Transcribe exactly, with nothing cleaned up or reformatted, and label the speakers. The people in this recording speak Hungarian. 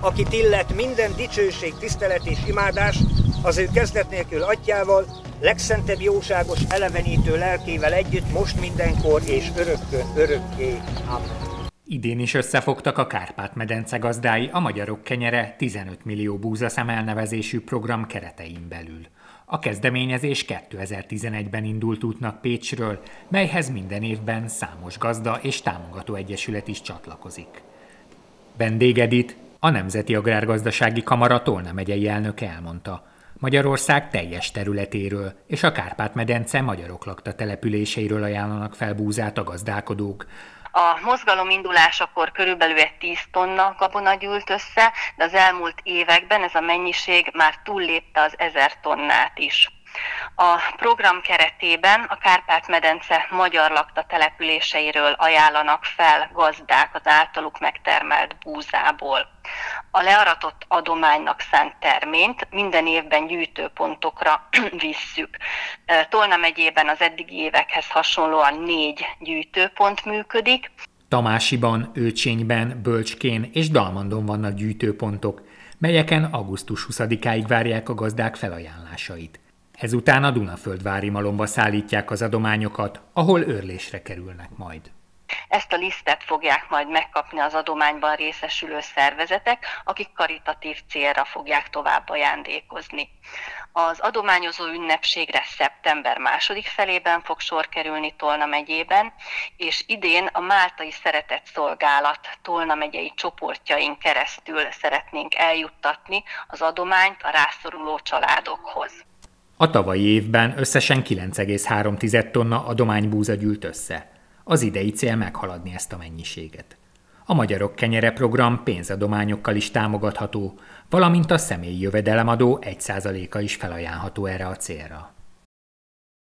Speaker 1: akit illet minden dicsőség, tisztelet és imádás, az ő kezdet nélkül atyjával, legszentebb jóságos elevenítő lelkével együtt, most mindenkor és örökkön örökké. Amen.
Speaker 2: Idén is összefogtak a Kárpát-medence gazdái a Magyarok Kenyere tizenöt millió búzaszem elnevezésű program keretein belül. A kezdeményezés kétezer-tizenegyben indult útnak Pécsről, melyhez minden évben számos gazda és támogató egyesület is csatlakozik. Vendég Edith, a Nemzeti Agrárgazdasági Kamara Tolna megyei elnöke elmondta, Magyarország teljes területéről és a Kárpát-medence magyarok lakta településeiről ajánlanak fel búzát a gazdálkodók.
Speaker 3: A mozgalom indulásakor körülbelül egy tíz tonna gabona gyűlt össze, de az elmúlt években ez a mennyiség már túllépte az ezer tonnát is. A program keretében a Kárpát-medence magyar lakta településeiről ajánlanak fel gazdák az általuk megtermelt búzából. A learatott adománynak szánt terményt minden évben gyűjtőpontokra visszük. Tolna megyében az eddigi évekhez hasonlóan négy gyűjtőpont működik.
Speaker 2: Tamásiban, Őcsényben, Bölcskén és Dalmandon vannak gyűjtőpontok, melyeken augusztus huszadikáig várják a gazdák felajánlásait. Ezután a Dunaföldvári malomba szállítják az adományokat, ahol őrlésre kerülnek majd.
Speaker 3: Ezt a lisztet fogják majd megkapni az adományban részesülő szervezetek, akik karitatív célra fogják tovább ajándékozni. Az adományozó ünnepségre szeptember második felében fog sor kerülni Tolna megyében, és idén a Máltai Szeretett Szolgálat Tolna megyei csoportjain keresztül szeretnénk eljuttatni az adományt a rászoruló családokhoz.
Speaker 2: A tavalyi évben összesen kilenc egész három tonna adománybúza gyűlt össze. Az idei cél meghaladni ezt a mennyiséget. A Magyarok Kenyere program pénzadományokkal is támogatható, valamint a személyi jövedelemadó egy százaléka is felajánlható erre a célra.